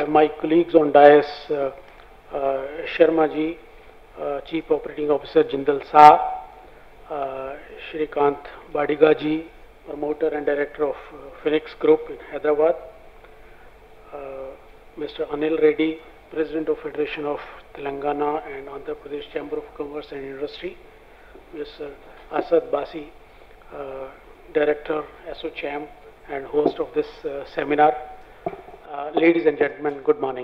my colleagues on dais, Sharma ji, Chief Operating Officer Jindal Sa, Shrikant Badiga ji, Promoter and Director of Phoenix Group in Hyderabad, Mr. Anil Reddy, President of Federation of Telangana and Andhra Pradesh Chamber of Commerce and Industry, Mr. Asad Basi, Director, ASSOCHAM and host of this seminar. Ladies and gentlemen, good morning.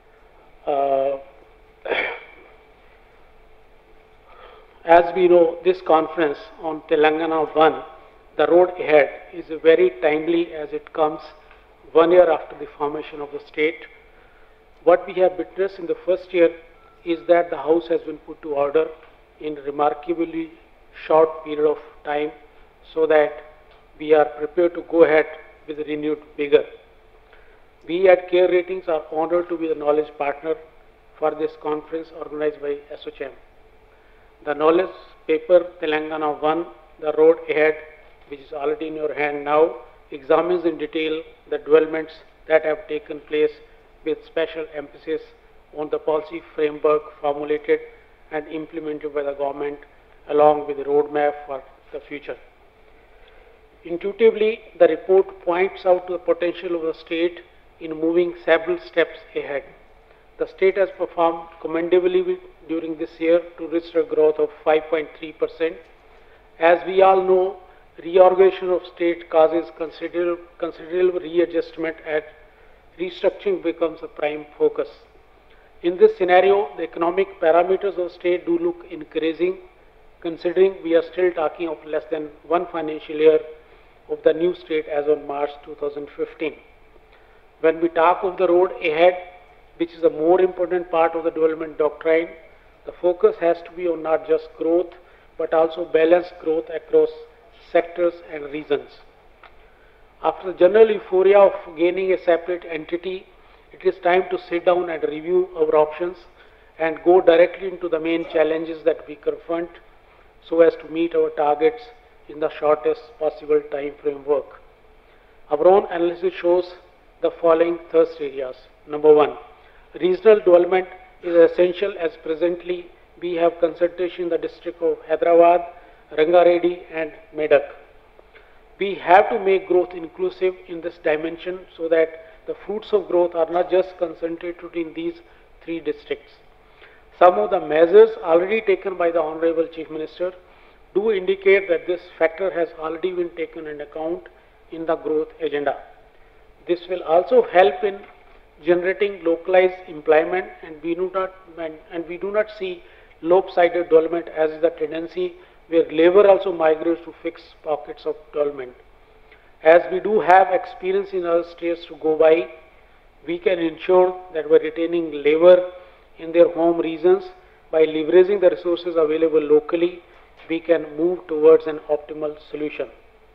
As we know, this conference on Telangana 1, the road ahead, is very timely as it comes 1 year after the formation of the state. What we have witnessed in the first year is that the House has been put to order in a remarkably short period of time so that we are prepared to go ahead with renewed vigor. We at CARE Ratings are honored to be the knowledge partner for this conference organized by ASSOCHAM. The knowledge paper Telangana 1, the road ahead, which is already in your hand now, examines in detail the developments that have taken place with special emphasis on the policy framework formulated and implemented by the government along with the roadmap for the future. Intuitively, the report points out to the potential of the state in moving several steps ahead. The state has performed commendably during this year to register a growth of 5.3%. As we all know, reorganization of state causes considerable readjustment and restructuring becomes a prime focus. In this scenario, the economic parameters of the state do look encouraging, considering we are still talking of less than one financial year of the new state as on March 2015. When we talk of the road ahead, which is a more important part of the development doctrine, the focus has to be on not just growth, but also balanced growth across sectors and regions. After the general euphoria of gaining a separate entity, it is time to sit down and review our options and go directly into the main challenges that we confront so as to meet our targets in the shortest possible time framework. Our own analysis shows the following thrust areas. Number one, regional development is essential as presently we have concentration in the district of Hyderabad, Rangareddy and Medak. We have to make growth inclusive in this dimension so that the fruits of growth are not just concentrated in these three districts. Some of the measures already taken by the Honorable Chief Minister do indicate that this factor has already been taken into account in the growth agenda. This will also help in generating localized employment, and we do not see lopsided development as is the tendency where labor also migrates to fixed pockets of development. As we do have experience in other states to go by, we can ensure that we're retaining labor in their home regions. By leveraging the resources available locally, we can move towards an optimal solution.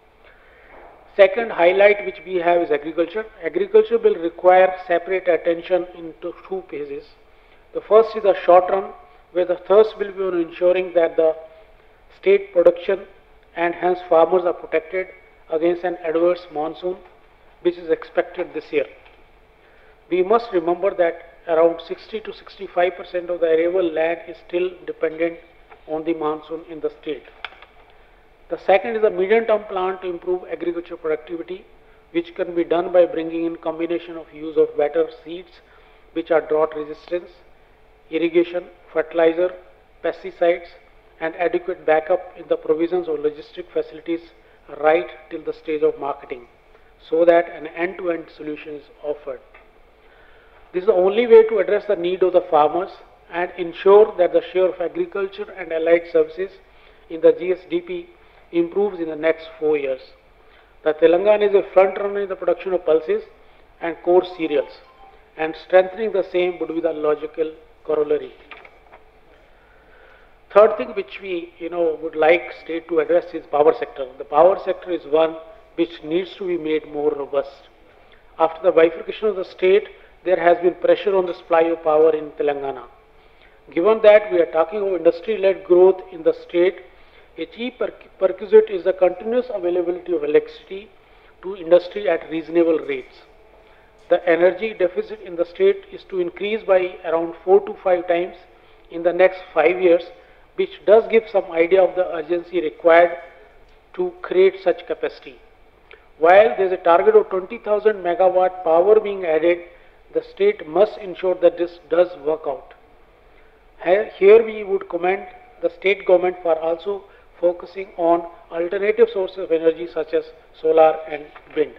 Second highlight which we have is agriculture. Agriculture will require separate attention in two phases. The first is the short run, where the thrust will be on ensuring that the state production and hence farmers are protected against an adverse monsoon which is expected this year. We must remember that around 60 to 65% of the arable land is still dependent on the monsoon in the state. The second is a medium-term plan to improve agriculture productivity, which can be done by bringing in combination of use of better seeds which are drought resistant, irrigation, fertilizer, pesticides and adequate backup in the provisions of logistic facilities right till the stage of marketing, so that an end-to-end solution is offered. This is the only way to address the need of the farmers and ensure that the share of agriculture and allied services in the GSDP improves in the next 4 years. The Telangana is a front runner in the production of pulses and coarse cereals, and strengthening the same would be the logical corollary. Third thing which we would like state to address is power sector. The power sector is one which needs to be made more robust. After the bifurcation of the state, there has been pressure on the supply of power in Telangana. Given that we are talking of industry-led growth in the state, a chief prerequisite is the continuous availability of electricity to industry at reasonable rates. The energy deficit in the state is to increase by around 4 to 5 times in the next 5 years, which does give some idea of the urgency required to create such capacity. While there is a target of 20,000 megawatt power being added, the state must ensure that this does work out. Here we would commend the state government for also focusing on alternative sources of energy such as solar and wind.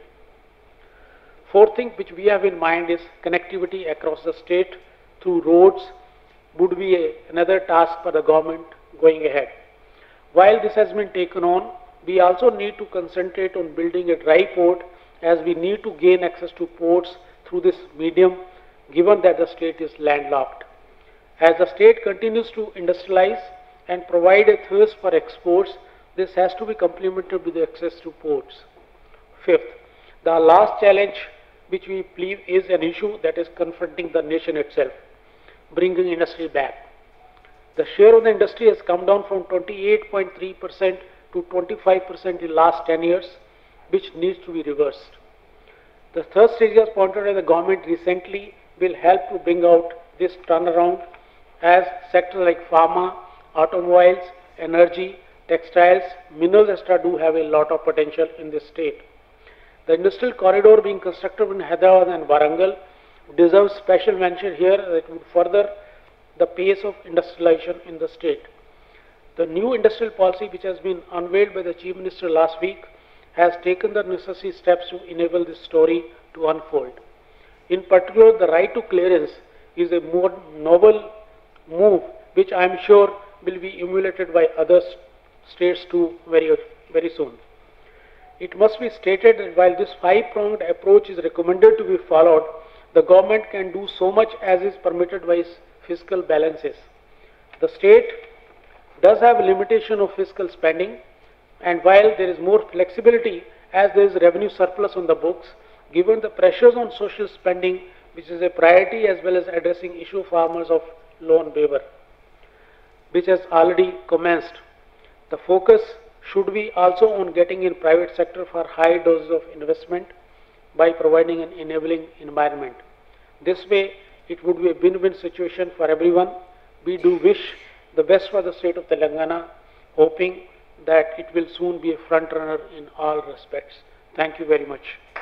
Fourth thing which we have in mind is connectivity across the state through roads would be another task for the government going ahead. While this has been taken on, we also need to concentrate on building a dry port, as we need to gain access to ports through this medium, given that the state is landlocked. As the state continues to industrialize and provide a thirst for exports, this has to be complemented with access to ports. Fifth, the last challenge which we believe is an issue that is confronting the nation itself, bringing industry back. The share of the industry has come down from 28.3% to 25% in the last 10 years, which needs to be reversed. The third stage, as pointed out by the government recently, will help to bring out this turnaround, as sectors like pharma, automobiles, energy, textiles, minerals, etc. do have a lot of potential in this state. The industrial corridor being constructed in Hyderabad and Warangal deserves special mention here, that would further the pace of industrialization in the state. The new industrial policy which has been unveiled by the Chief Minister last week has taken the necessary steps to enable this story to unfold. In particular, the right to clearance is a more novel move which I am sure will be emulated by other states too very soon. It must be stated that while this five-pronged approach is recommended to be followed, the government can do so much as is permitted by its fiscal balances. The state does have a limitation of fiscal spending, and while there is more flexibility as there is revenue surplus on the books, given the pressures on social spending, which is a priority, as well as addressing issue of farmers of loan waiver, which has already commenced. The focus should be also on getting in private sector for high doses of investment by providing an enabling environment. This way, it would be a win-win situation for everyone. We do wish the best for the state of Telangana, hoping that it will soon be a front runner in all respects. Thank you very much.